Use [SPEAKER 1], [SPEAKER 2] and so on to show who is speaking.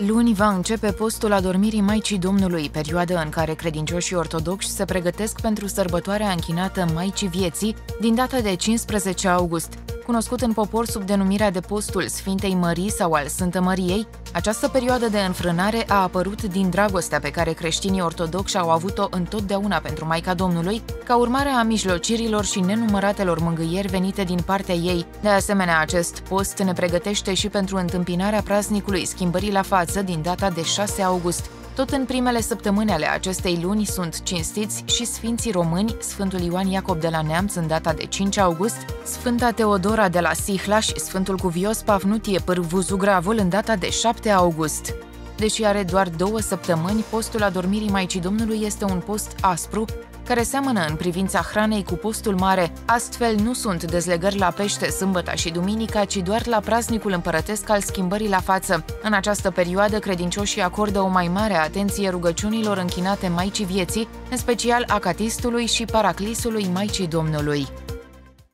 [SPEAKER 1] Luni va începe postul adormirii Maicii Domnului, perioadă în care credincioșii ortodoxi se pregătesc pentru sărbătoarea închinată Maicii Vieții din data de 15 august. Cunoscut în popor sub denumirea de postul Sfintei Mării sau al Sfântă Măriei, această perioadă de înfrânare a apărut din dragostea pe care creștinii ortodoxi au avut-o întotdeauna pentru Maica Domnului, ca urmare a mijlocirilor și nenumăratelor mângâieri venite din partea ei. De asemenea, acest post ne pregătește și pentru întâmpinarea praznicului Schimbării la Față din data de 6 august. Tot în primele săptămâni ale acestei luni sunt cinstiți și Sfinții Români, Sfântul Ioan Iacob de la Neamț în data de 5 august, Sfânta Teodora de la Sihla și Sfântul Cuvios Pafnutie Pârvu Zugravul în data de 7 august. Deși are doar 2 săptămâni, postul adormirii Maicii Domnului este un post aspru, care seamănă în privința hranei cu postul mare. Astfel, nu sunt dezlegări la pește sâmbăta și duminica, ci doar la praznicul împărătesc al Schimbării la Față. În această perioadă, credincioșii acordă o mai mare atenție rugăciunilor închinate Maicii Vieții, în special acatistului și paraclisului Maicii Domnului.